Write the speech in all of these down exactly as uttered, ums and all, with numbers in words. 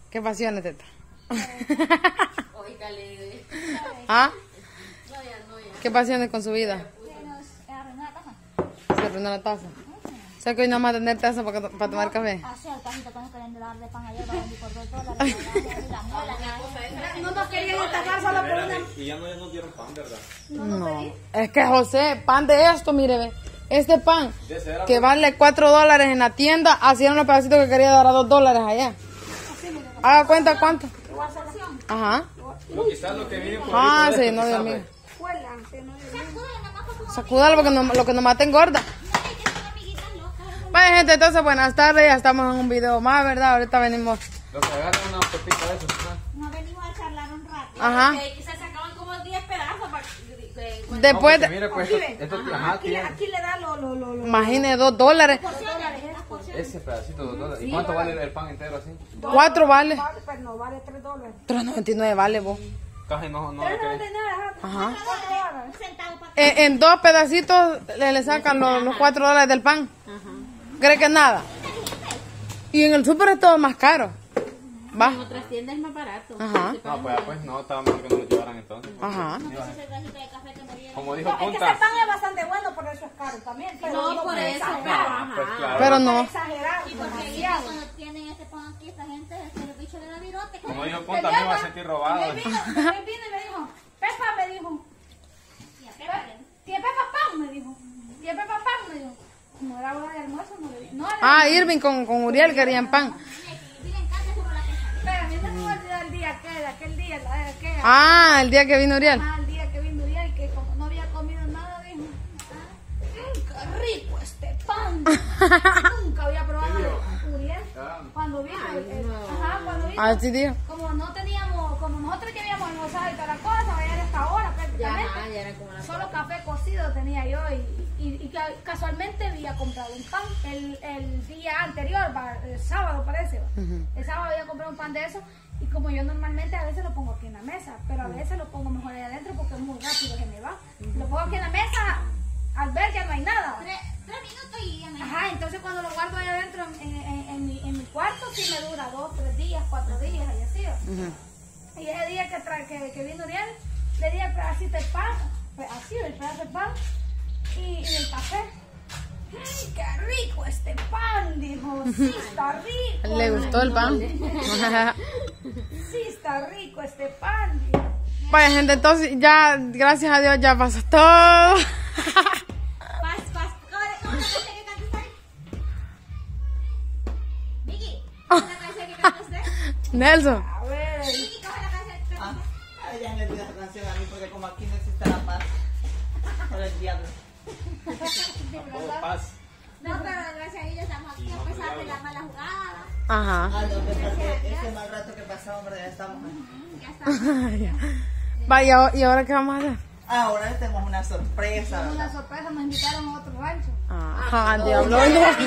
¿Qué pasiones, teta? Oígale. ¿Ah? No, ya, no, ya. ¿Qué pasiones con su vida? Se arruinó la taza. Se arruinó la taza. O sea que hoy no vamos a tener taza para, para tomar café. Así al pajito cuando querían dar de pan ayer, para venir por dos dólares. No nos querían estajar solo por una. Y ya no, ya no dieron pan, ¿verdad? No. Es que José, pan de esto, mire, ve. Este pan, De ese era, que vale cuatro dólares en la tienda, hacían los pedacitos que quería dar a dos dólares allá. Haga cuenta cuánto. Ajá. Lo, quizás lo que viene por Ah, ahí, por sí, esto, no, Dios quizás, mío. Sacúdala, Sacúdalo porque no, lo que nos mata engorda. Vaya gente, entonces buenas tardes, ya estamos en un video más, ¿verdad? Ahorita venimos. Lo que agarran una pepita de esos, ¿no? no venimos a charlar un rato. Ajá. Que quizás sacaban como diez pedazos para que- que- bueno, Después No, porque de, mire, pues, esto, esto, ajá, Aquí, tiene aquí le da lo, lo, lo, lo. imagine dos dólares. ese pedacito, dos dólares. ¿Y cuánto vale el pan entero así? Cuatro vale. Vale, pues no, vale tres dólares. tres noventa y nueve vale vos. Casi no, no le tres noventa creen. y nueve, ajá. Ajá. Cuatro dólares. Un centavo para En, en dos pedacitos le, le sacan los, los cuatro dólares del pan. ¿Cree que es nada? Y en el súper es todo más caro. Va. en otras tiendas es más barato. Ajá. No, pues, pues no, estaba mejor que no lo llevaran entonces. Ajá. ese vasito de café que me dieron. Como dijo No, es que ese Punta. pan es bastante bueno, por eso es caro también. Pero No, no por puede eso, exagerar. claro. Pues Ajá. claro. Pero no. Exagerar, Y porque demasiado. cuando tienen este pan aquí, esta gente, este bicho le da virote. Como dijo Punta, me iba a sentir robado. Él vino, él vino y me dijo, Pepa me dijo, tía Pepa pan, me dijo, tía Pepa pan, me dijo. No era hora de almuerzo, no le dije. No era. Ah, Irving con, con Uriel querían pan. Espera, a mí no me voy a olvidar el día aquel, aquel día, la de aquel. Ah, el día que vino Uriel. Ah, el día que vino Uriel, que como no había comido nada, dijo, "Mm, qué rico este pan. Nunca había probado Uriel. Cuando vino, el- el- ajá, cuando vino. Ah, sí, tío. Como no teníamos, como nosotros que habíamos almorzado y toda la cosa, vaya a esta hora Ya, prácticamente. ajá, ya era como la Solo café cocido tenía yo y, y, y ca- casualmente había comprado un pan el, el día anterior, va, el sábado parece. va. El sábado había comprado un pan de eso y como yo normalmente a veces lo pongo aquí en la mesa, pero a veces lo pongo mejor ahí adentro porque es muy rápido que me va. Lo pongo aquí en la mesa, al ver ya no hay nada. Tres, tres minutos y ya me Ajá, entonces cuando lo guardo ahí adentro en, en, en, en mi, en mi cuarto sí me dura dos, tres días, cuatro días y así. va. Y ese día que, tra que, que vino Uriel, le di el pedacito de pan, así el pedazo de pan y, y el café. ¡Ay, qué rico este pan! Dijo, sí está rico. Le gustó el pan. Sí está rico este pan. Dijo. Vaya gente, entonces ya, gracias a Dios, ya pasó todo. Paz, paz. ¿Cómo cómo es la canción que canta usted? Vicky, ¿cómo es la canción que canta usted? Nelson. A ver, Vicky, ¿cómo es la canción que canta usted? Ay, ya me olvidé esa canción a mí porque como aquí no existe la paz por el diablo. Todo paz. No, pero gracias a Dios estamos aquí a pesar de la mala jugada. Ajá. Ah, no, porque ese mal rato que pasamos, hombre, ya estamos. Ya está. Vaya, ¿y ahora qué vamos a hacer? Ahora les tenemos una sorpresa. una ¿verdad? sorpresa, nos invitaron a otro rancho. Ajá, diablo.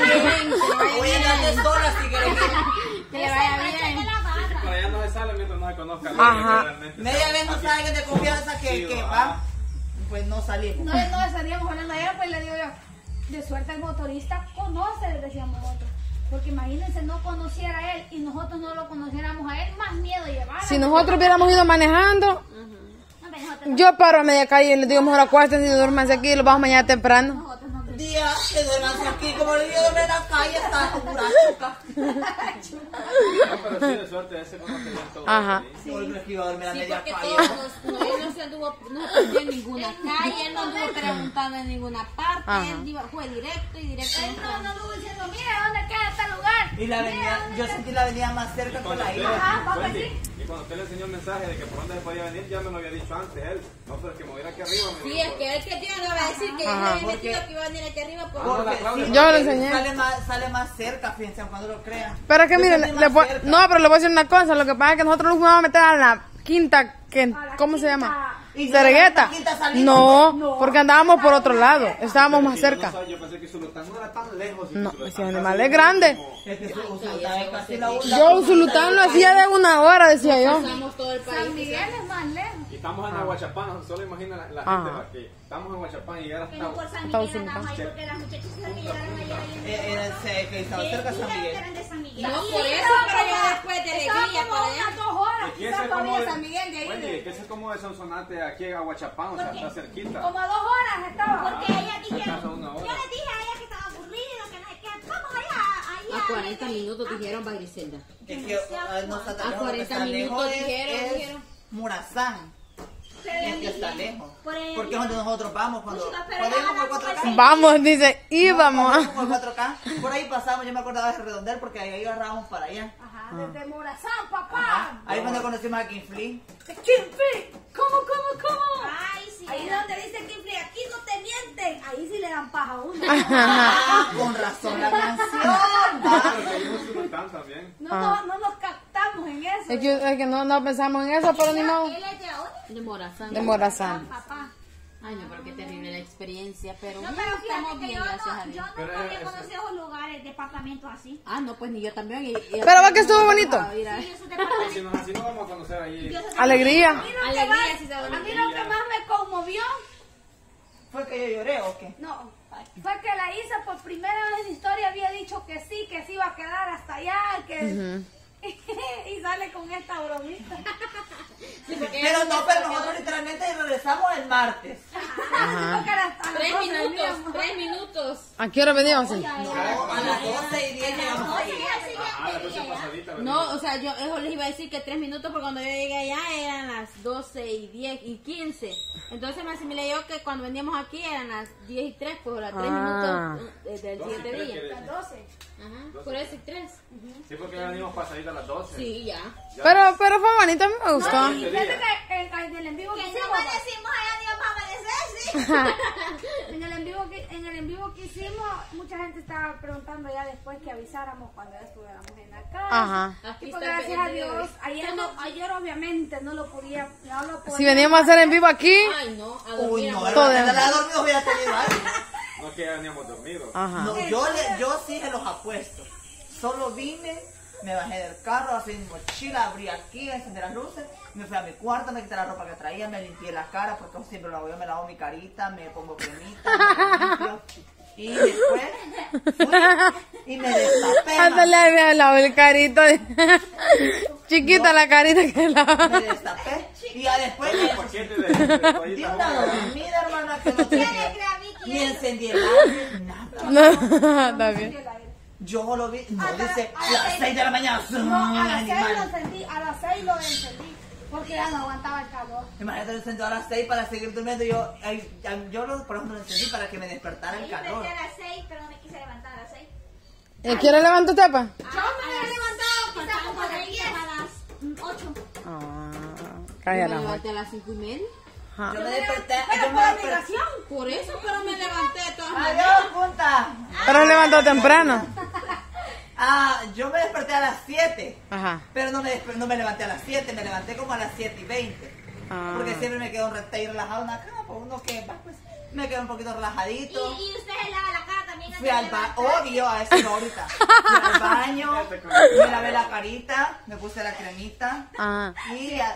Voy a darles sola si quieren. Que le vaya Ese bien. de la barra. Para allá no se sale mientras no se conozca. Ajá. Realmente Media está- vez no sabe que de confianza que, Sí, que va. va, pues no salimos. No, no estaríamos hablando ayer, pues le digo yo, de suerte el motorista conoce, le decíamos nosotros. Porque imagínense, no conociera a él y nosotros no lo conociéramos a él, más miedo llevar. Si nosotros hubiéramos ido manejando, No, pero nosotros yo paro a media calle y les digo, mejor acuérdense y duérmanse aquí y los vamos mañana temprano. nosotros no Día que duerman aquí, como le digo, en la calle está segura chuca. No, pero sí, de suerte, ese conoce bien todo. Ajá. Sí. Hoy me iba a dormir a Sí, media porque calle. todos, no, él no se anduvo, no se metió en ninguna calle, él no anduvo preguntando en ninguna parte, Ajá. él iba- fue directo y directo. Él no, no estuvo diciendo, mira, ¿dónde queda este lugar? Y la avenida, yo sentí la avenida más cerca con Cuando la usted, isla. Ajá, vamos Wendy, aquí. y cuando usted le enseñó el mensaje de que por dónde se podía venir, ya me lo había dicho antes él. No, pero es que me voy a ir aquí arriba. me Sí, dijo, es que él que tiene no va a decir que yo Ajá. le había metido que iba a venir aquí arriba por... Ah, no, la Porque Claudia. sí, Yo lo porque enseñé. Sale más, sale más cerca, fíjense, cuando lo crean. Pero es que Yo miren, sentí le más voy- cerca. no, pero le voy a decir una cosa, lo que pasa es que nosotros nos vamos a meter a la quinta, que, A la ¿cómo se quinta. llama? Y si Ceregueta. la quinta salimos, No, no. porque andábamos por otro lado, estábamos más "Sí, yo no cerca. sabía, Yo pensé que Zulután no era tan lejos. y que No, Zulután ese casi animal es grande. como- Es que su- Usulután es casi la la- Yo Usulután lo hacía de una hora, decía yo. Pasamos todo el San país. Miguel es más lejos. Y estamos en Aguachapán, solo imagina la, la Ajá. gente va, que estamos en Aguachapán y llegar que no por hasta... San Estados Miguel andamos ahí Unidos. porque las muchachas se llegaron ayer ahí. Eh, Era el C, que estaba cerca de San Miguel. Eran de San Miguel. No, Sí, por eso, estaban pero ya como- después de estaban alegría, como como de Sonsonate aquí en Aguachapán, o sea, está cerquita. Como a dos horas estaba. Porque ellas dijeron, Acaso una yo hora. les dije a ella que estaba aburrida, que no sé qué, vamos allá, allá. A cuarenta minutos dijeron, va Griselda. Es que ah, no está tan A lejos, lo que cuarenta está minutos lejos es- dijeron, es dijeron. Morazán. Es que está lejos. Por ahí Porque es donde nosotros vamos cuando, Chica, pero cuando ella íbamos por anda cuatro como K. Vamos, dice, íbamos. No, cuando íbamos por cuatro K. Por ahí pasamos, yo me acordaba de Redondel porque ahí agarrábamos para allá. Ajá, desde Morazán, papá. Ajá. Ahí fue donde conocimos a Kinfly. Kimfrey, ¿cómo, cómo, cómo? Ay, sí. Ahí donde dice Kimfrey, aquí no te mienten. Ahí sí le dan paja a uno. Ah, con razón la canción. Claro, que vimos Surután también. No, no, no nos captamos en eso. Es que, es que no, no pensamos en eso, pero ni modo. Él es de ahora. De Morazán. De Morazán. Papá. Ay, no, pero qué terrible la experiencia, pero No, bien, pero estamos fíjate que bien, yo gracias a no, Dios. yo Pero nunca es- había es- conocido esos lugares, departamentos así. Ah, no, pues ni yo también. y- y- Pero va que estuvo bonito. A ir a- Sí, esos Y si departamentos. nos así nos vamos a conocer allí. Alegría. A mí lo que Alegría, más- sí se a va. mí lo que más me conmovió, ¿Fue que yo lloré o qué? no, fue que la Isa por primera vez en la historia había dicho que sí, que se iba a quedar hasta allá, que... y sale con esta bromita. Pero no, pero nosotros literalmente regresamos el martes. Dijo que era hasta las Tres doce minutos, veníamos. tres minutos. ¿A qué hora veníamos? Sí? No, a las doce y diez llegamos aquí. Ah, la próxima pasadita. ¿verdad? No, o sea, yo eso les iba a decir que tres minutos, porque cuando yo llegué allá eran las doce y diez y quince. Entonces me asimilé yo que cuando veníamos aquí eran las diez y tres, pues las tres Ah. minutos eh, del doce y siguiente tres día. quiere Las decir. doce. Ajá, por eso y tres. Sí, porque ya venimos pasadita a las doce. Sí, ya. Pero, pero fue bonito, a mí me gustó. Y fíjate que en, en el en vivo que Que no hicimos, amanecimos allá, ni vamos a amanecer, sí. en el en vivo que, en el en vivo que hicimos, mucha gente estaba preguntando ya después que avisáramos cuando ya estuviéramos en la casa. Ajá. Aquí Y pues está el gracias a video. Dios, ayer, no, ayer obviamente no lo podía, no lo podía. Si veníamos a hacer en vivo aquí. Ay, no, a Uy, dormir. no, a- el Todo. de la dormido hubiera tenido algo. No es que ya veníamos dormidos. Ajá. No, yo, le, yo sí se los apuesto. Solo vine, me bajé del carro, así mi mochila, abrí aquí, encendí las luces, me fui a mi cuarto, me quité la ropa que traía, me limpié la cara, porque siempre lo hago yo, me lavo mi carita, me pongo cremita, me limpio. Y después fui y me destapé. Hasta le había lavado el carito. Chiquita la carita que Me la. destapé. Y ya después Un paquete de, de di toallitas una húmedas. dormida, hermana, que no tenía. Ni encendí el aire, nada. No, está bien. Yo lo vi, no Hasta dice, la- a las seis de la mañana. No, a las seis lo animal. encendí, a las seis lo encendí, porque ya no aguantaba el calor. Imagínate, lo encendí a las seis para seguir durmiendo. Yo, ay, ay, yo lo, por ejemplo, lo encendí para que me despertara el Yo calor. empecé a las seis, pero no me quise levantar a las seis. Eh, ¿Quieres levantar usted, pa? Yo me había levantado quizás como a las diez, a las ocho. Ah, Yo cállala, me amor. levanté a las cinco y media. Ajá. Yo me desperté, Pero yo por me desperté. obligación. Por eso, pero me levanté de todas maneras. Adiós, punta. Pero levantó temprano. Ah, yo me desperté a las siete. Ajá. Pero no me, desper- no me levanté a las siete, me levanté como a las siete y veinte. Ah. Porque siempre me quedo re- ahí relajado en la cama, pues uno que va, pues me quedo un poquito Y, relajadito. y usted se lava la cara también. Fui antes al de baño, levantarse. obvio, a eso no ahorita. Fui al baño, me lavé la carita, me puse la cremita Ajá. y ya.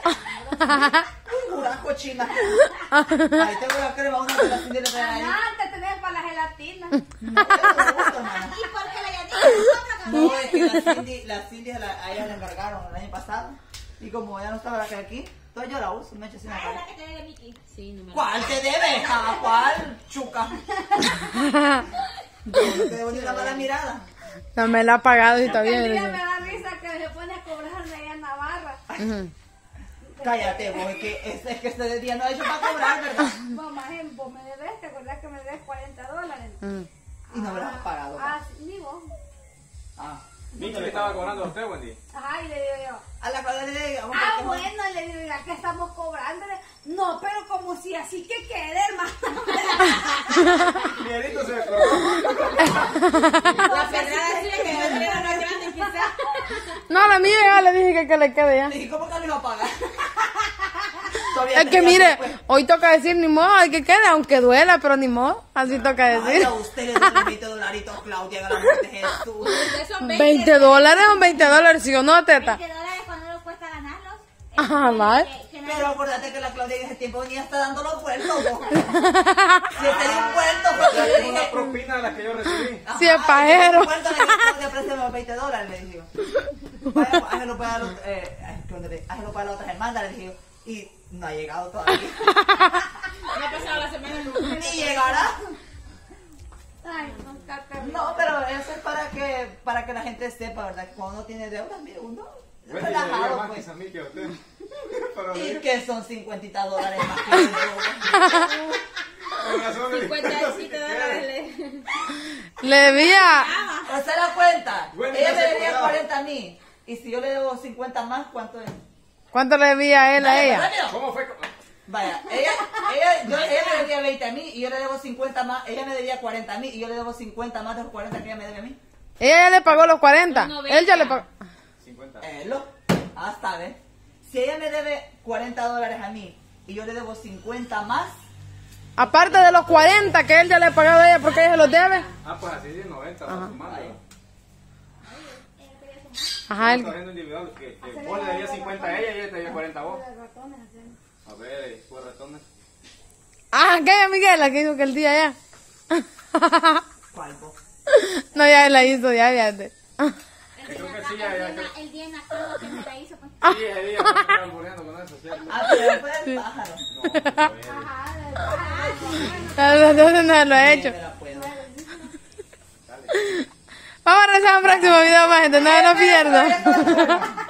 Uy, pura cochina. Ahí tengo la crema, una de las Cindy le trae ahí. Antes tener para la gelatina. No, eso me gusta, hermana. Y porque la Yanira no compra con No, es que la Cindy, la Cindy a, la- a ella le encargaron el año pasado. Y como ya no estaba la que aquí, entonces yo la uso, me echo así en la Ah, es la cara. que te debe Miki. Sí, no me la- ¿Cuál te debe? ¿A cuál? Chuca. Yo no te debo ni una mala mirada. No me la ha pagado y está El día bien. me da risa que se pone a cobrarme allá en Navarra. Ujú. Cállate, vos, es que, es, es que este día no ha hecho para cobrar, ¿verdad? Mamá, vos me debes, ¿te acordás que me debes cuarenta dólares? Mm. Y no me lo has pagado. Ah, sí, ni vos. Ah. Miki le estaba cobrando a usted, Wendy. Ajá, y le digo yo, A la cual le digo, vamos ah, a ver bueno, le digo, ¿ya que estamos cobrándole? No, pero como si así que quede, hermano. Miguelito se acordó. La pedrada sí le quedó arriba más grande, quizás. No, la mía ya le dije que, que le quede ya. Le dije, ¿cómo que lo iba a pagar? Todavía Es que tenía mire, después. hoy toca decir ni modo, hay que quede, aunque duela, pero ni modo, así toca Ay, decir. a usted le doy veinte dolaritos, Claudia, haga la muerte de Jesús. Ustedes son veinte. ¿veinte dólares o veinte dólares? ¿Sí o no, teta? veinte dólares cuando nos cuesta ganarlos. Ajá, ¿vale? Que- que no- Pero acuérdate que la Claudia en ese tiempo venía hasta dando los vueltos, vos. Si este de un vuelto, porque le Es dije... una propina de la que yo recibí. Ajá, Sí, es pajero. un vuelto, le dije, Claudia, préstame veinte dólares, le dije yo. Vaya, hágalo para los, eh, ay, ¿qué onda le- hágalo para las otras hermanas, le dije yo. Y no ha llegado todavía. No ha pasado la semana nunca. Ni llegará. Ay, no, caca. No, pero eso es para que, para que la gente sepa, ¿verdad? Que cuando uno tiene deudas, mire, uno es Bueno, y le digo relajado, más pues. a mí que a usted. Pero Y le- que son cincuenta dólares más que yo. con razón le- cincuenta y siete así que dólares queda. le... Le debía. ¿Se da cuenta? Bueno, Ella ya me se debía acordaba. cuarenta a mí. Y si yo le debo cincuenta más, ¿cuánto es? ¿Cuánto le debía él a Dale, ella? rápido. ¿Cómo fue? Vaya, ella, ella, yo, ella me debía veinte a mí y yo le debo cincuenta más. Ella me debía cuarenta a mí y yo le debo cincuenta más de los cuarenta que ella me debe a mí. Ella ya le pagó los cuarenta. No, Él ya le pagó. cincuenta. Eh, lo, hasta ver. Si ella me debe cuarenta dólares a mí y yo le debo cincuenta más, Aparte de los cuarenta que él ya le ha pagado a ella porque ella se los debe. Ah, pues así de noventa, Ajá. va sumando. Ajá, Está él. viendo individual que, que vos le debías cincuenta a ella y ella te debía cuarenta a vos. Ratones hacemos. A ver, pues ratones. Ah, aquella Miguela que dijo que el día ya. ¿cuál vos? No, ya él la hizo, ya, ya. El Creo día que sí, ya, ya, en la- creo- el día en la cama que me la hizo, pues. Sí, ese día me estaba muriendo con eso, ¿cierto? Ah, pero después del pájaro. No, no puede. Ajá, de- Entonces no lo he hecho. Me la puedo. Vamos a regresar a un próximo video más, gente. No se lo pierdan.